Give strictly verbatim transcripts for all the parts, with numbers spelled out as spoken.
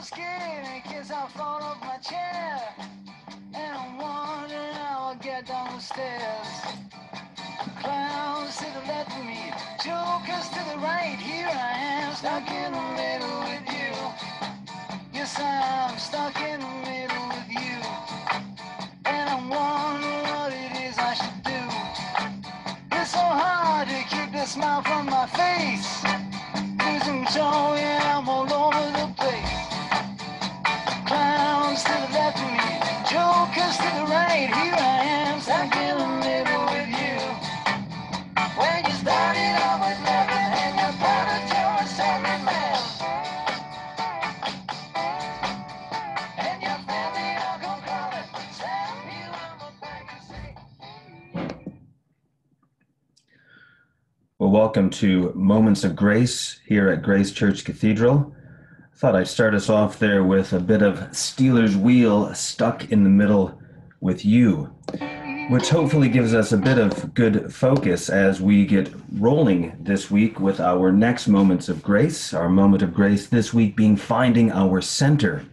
scared in case I fall off my chair. And I'm wondering how I get down the stairs. Clowns to the left of me, jokers to the right. Here I am, stuck in the middle with you. Yes, I'm stuck in the middle with you. And I'm wondering what it is I should do. It's so hard to keep the smile from my face. Losing control, yeah, I'm all over the place. Clowns to the left of me, jokers to the right. Here I am, stuck in the middle with you. When you started off with nothing and you thought that you were something man. And you felt the alcohol crawling, slap you on the back and say, Well, welcome to Moments of Grace here at Grace Church Cathedral. I thought I'd start us off there with a bit of Stealers Wheel, Stuck in the Middle with You, which hopefully gives us a bit of good focus as we get rolling this week with our next Moments of Grace. Our moment of grace this week being finding our center.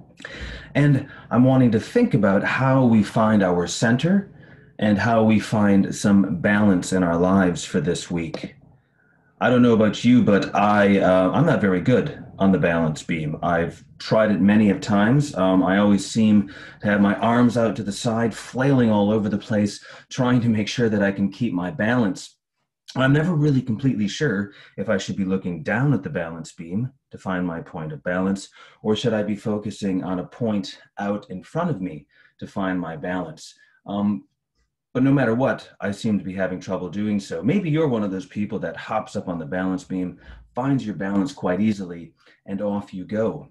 And I'm wanting to think about how we find our center and how we find some balance in our lives for this week. I don't know about you, but I, uh, I'm not very good on the balance beam. I've tried it many of times. Um, I always seem to have my arms out to the side, flailing all over the place, trying to make sure that I can keep my balance. I'm never really completely sure if I should be looking down at the balance beam to find my point of balance, or should I be focusing on a point out in front of me to find my balance. Um, But no matter what, I seem to be having trouble doing so. Maybe you're one of those people that hops up on the balance beam, finds your balance quite easily, and off you go.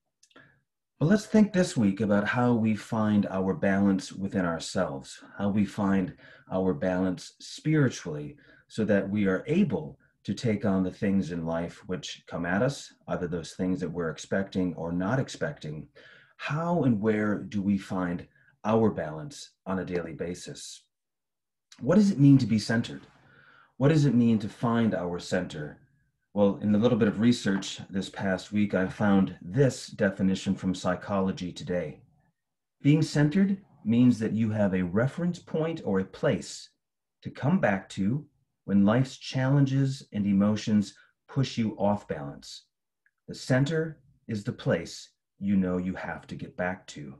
But let's think this week about how we find our balance within ourselves, how we find our balance spiritually, so that we are able to take on the things in life which come at us, either those things that we're expecting or not expecting. How and where do we find our balance on a daily basis? What does it mean to be centered? What does it mean to find our center? Well, in a little bit of research this past week, I found this definition from Psychology Today. Being centered means that you have a reference point or a place to come back to when life's challenges and emotions push you off balance. The center is the place you know you have to get back to.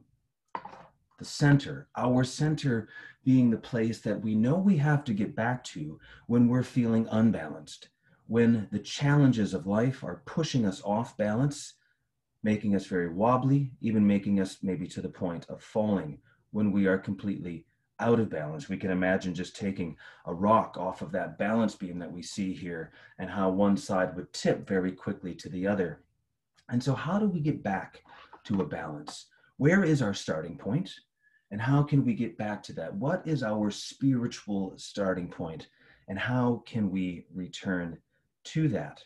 The center, our center being the place that we know we have to get back to when we're feeling unbalanced, when the challenges of life are pushing us off balance, making us very wobbly, even making us maybe to the point of falling when we are completely out of balance. We can imagine just taking a rock off of that balance beam that we see here and how one side would tip very quickly to the other. And so how do we get back to a balance? Where is our starting point? And how can we get back to that? What is our spiritual starting point? And how can we return to that?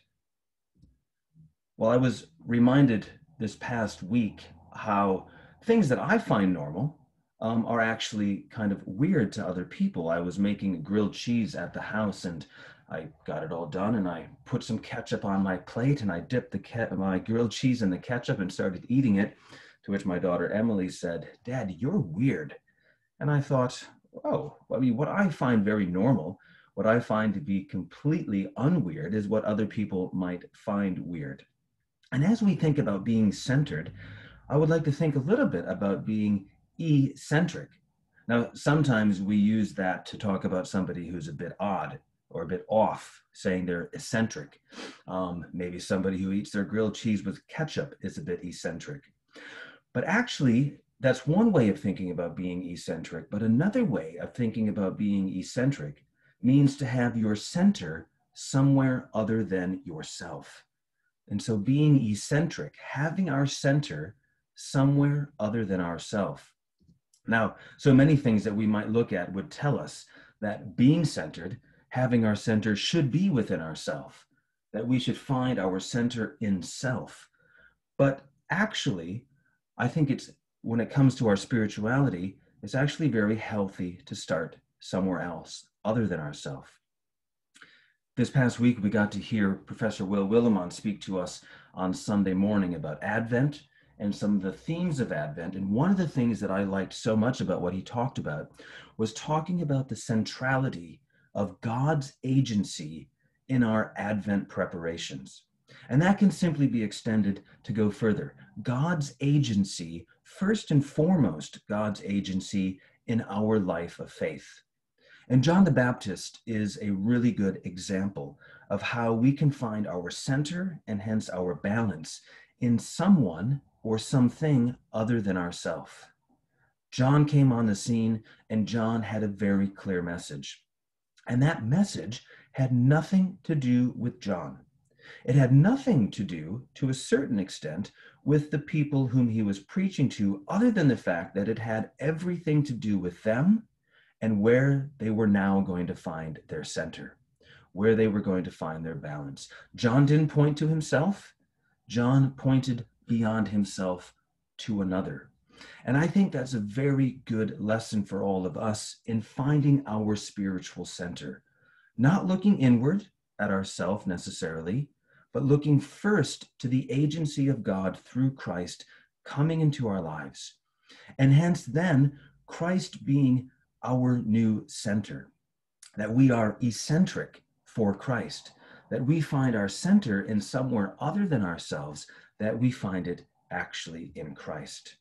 Well, I was reminded this past week how things that I find normal um, are actually kind of weird to other people. I was making grilled cheese at the house and I got it all done and I put some ketchup on my plate and I dipped the ke- my grilled cheese in the ketchup and started eating it. To which my daughter Emily said, "Dad, you're weird." And I thought, oh, I mean, what I find very normal, what I find to be completely unweird is what other people might find weird. And as we think about being centered, I would like to think a little bit about being eccentric. Now, sometimes we use that to talk about somebody who's a bit odd or a bit off, saying they're eccentric. Um, maybe somebody who eats their grilled cheese with ketchup is a bit eccentric. But actually, that's one way of thinking about being eccentric. But another way of thinking about being eccentric means to have your center somewhere other than yourself. And so being eccentric, having our center somewhere other than ourself. Now, so many things that we might look at would tell us that being centered, having our center should be within ourself, that we should find our center in self. But actually, I think it's, when it comes to our spirituality, it's actually very healthy to start somewhere else other than ourselves. This past week, we got to hear Professor Will Willimon speak to us on Sunday morning about Advent and some of the themes of Advent. And one of the things that I liked so much about what he talked about was talking about the centrality of God's agency in our Advent preparations. And that can simply be extended to go further. God's agency, first and foremost, God's agency in our life of faith. And John the Baptist is a really good example of how we can find our center and hence our balance in someone or something other than ourself. John came on the scene, and John had a very clear message. And that message had nothing to do with John. It had nothing to do, to a certain extent, with the people whom he was preaching to, other than the fact that it had everything to do with them and where they were now going to find their center, where they were going to find their balance. John didn't point to himself. John pointed beyond himself to another. And I think that's a very good lesson for all of us in finding our spiritual center. Not looking inward at ourself necessarily, but looking first to the agency of God through Christ coming into our lives. And hence then Christ being our new center, that we are eccentric for Christ, that we find our center in somewhere other than ourselves, that we find it actually in Christ.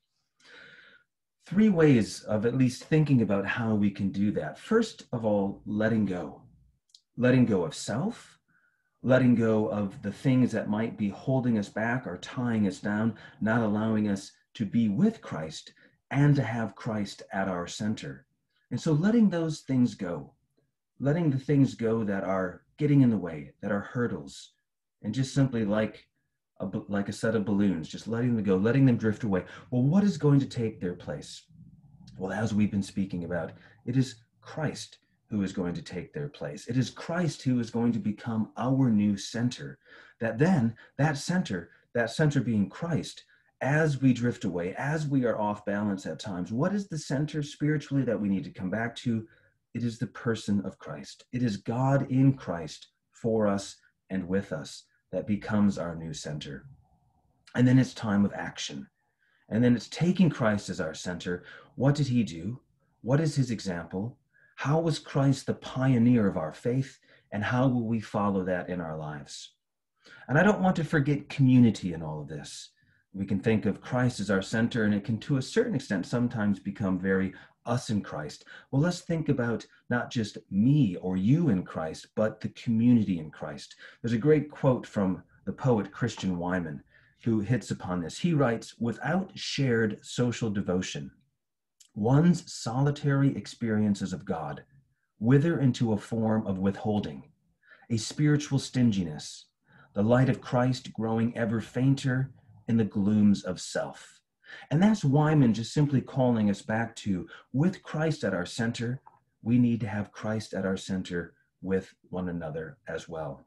Three ways of at least thinking about how we can do that. First of all, letting go. Letting go of self, letting go of the things that might be holding us back or tying us down, not allowing us to be with Christ and to have Christ at our center. And so letting those things go, letting the things go that are getting in the way, that are hurdles, and just simply like a, like a set of balloons, just letting them go, letting them drift away. Well, what is going to take their place? Well, as we've been speaking about, it is Christ who is going to take their place. It is Christ who is going to become our new center. That then, that center, that center being Christ, as we drift away, as we are off balance at times, what is the center spiritually that we need to come back to? It is the person of Christ. It is God in Christ for us and with us that becomes our new center. And then it's time of action. And then it's taking Christ as our center. What did he do? What is his example? How was Christ the pioneer of our faith? And how will we follow that in our lives? And I don't want to forget community in all of this. We can think of Christ as our center, and it can, to a certain extent, sometimes become very us in Christ. Well, let's think about not just me or you in Christ, but the community in Christ. There's a great quote from the poet Christian Wyman, who hits upon this. He writes, "Without shared social devotion, one's solitary experiences of God wither into a form of withholding, a spiritual stinginess, the light of Christ growing ever fainter in the glooms of self." And that's Wyman just simply calling us back to, with Christ at our center, we need to have Christ at our center with one another as well.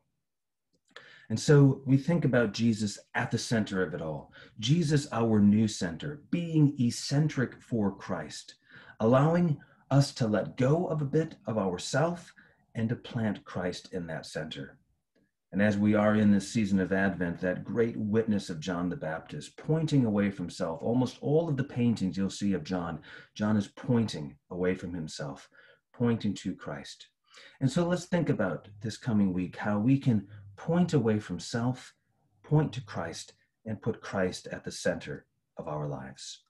And so we think about Jesus at the center of it all. Jesus, our new center, being eccentric for Christ, allowing us to let go of a bit of ourself and to plant Christ in that center. And as we are in this season of Advent, that great witness of John the Baptist, pointing away from self, almost all of the paintings you'll see of John, John is pointing away from himself, pointing to Christ. And so let's think about this coming week, how we can point away from self, point to Christ, and put Christ at the center of our lives.